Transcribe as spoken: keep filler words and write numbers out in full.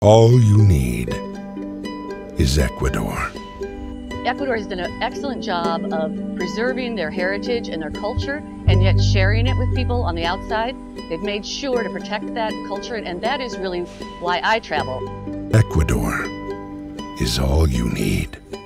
all you need is Ecuador. Ecuador has done an excellent job of preserving their heritage and their culture, and yet sharing it with people on the outside. They've made sure to protect that culture, and that is really why I travel. Ecuador is all you need.